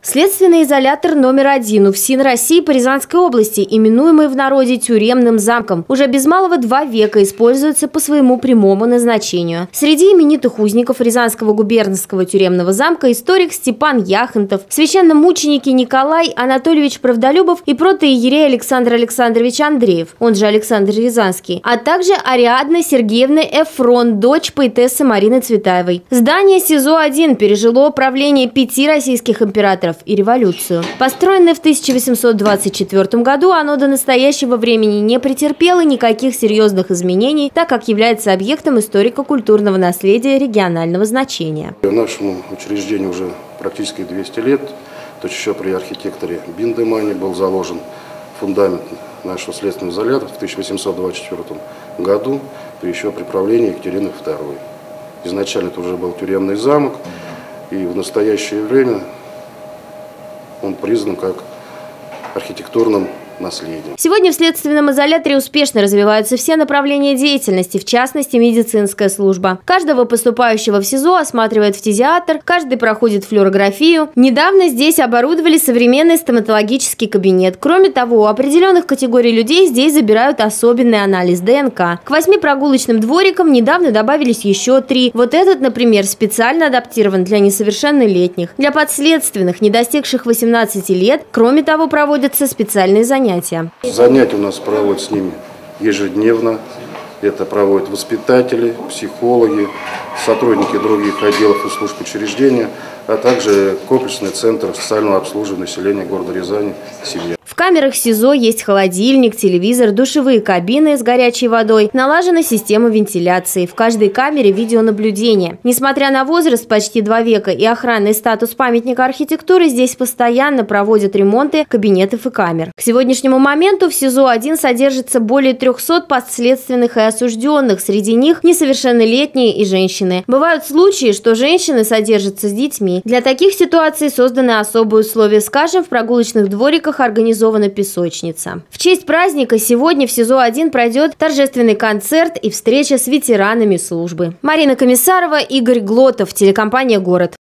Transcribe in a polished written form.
Следственный изолятор номер 1 УФСИН России по Рязанской области, именуемый в народе тюремным замком, уже без малого 2 века используется по своему прямому назначению. Среди именитых узников Рязанского губернского тюремного замка историк Степан Яхонтов, священномученики Николай Анатольевич Правдолюбов и протоиерей Александр Александрович Андреев, он же Александр Рязанский, а также Ариадна Сергеевна Эфрон, дочь поэтессы Марины Цветаевой. Здание СИЗО-1 пережило правление 5 российских императоров и революцию. Построенное в 1824 году, оно до настоящего времени не претерпело никаких серьезных изменений, так как является объектом историко-культурного наследия регионального значения. Нашему учреждению уже практически 200 лет. То есть еще при архитекторе Биндемане был заложен фундамент нашего следственного изолятора в 1824 году, еще при правлении Екатерины II. Изначально это уже был тюремный замок, и в настоящее время он признан как архитектурным наследием. Сегодня в следственном изоляторе успешно развиваются все направления деятельности, в частности медицинская служба. Каждого поступающего в СИЗО осматривает фтизиатр, каждый проходит флюорографию. Недавно здесь оборудовали современный стоматологический кабинет. Кроме того, у определенных категорий людей здесь забирают особенный анализ ДНК. К 8 прогулочным дворикам недавно добавились еще 3. Вот этот, например, специально адаптирован для несовершеннолетних. Для подследственных, не достигших 18 лет, кроме того, проводятся специальные занятия. Занятия у нас проводят с ними ежедневно. Это проводят воспитатели, психологи, сотрудники других отделов и служб учреждения, а также комплексный центр социального обслуживания населения города Рязани «Семья». В камерах СИЗО есть холодильник, телевизор, душевые кабины с горячей водой, налажена система вентиляции. В каждой камере видеонаблюдение. Несмотря на возраст почти 2 века и охранный статус памятника архитектуры, здесь постоянно проводят ремонты кабинетов и камер. К сегодняшнему моменту в СИЗО-1 содержится более 300 подследственных и осужденных, среди них несовершеннолетние и женщины. Бывают случаи, что женщины содержатся с детьми. Для таких ситуаций созданы особые условия, скажем, в прогулочных двориках организована песочница. В честь праздника сегодня в СИЗО-1 пройдет торжественный концерт и встреча с ветеранами службы. Марина Комиссарова, Игорь Глотов, телекомпания «Город».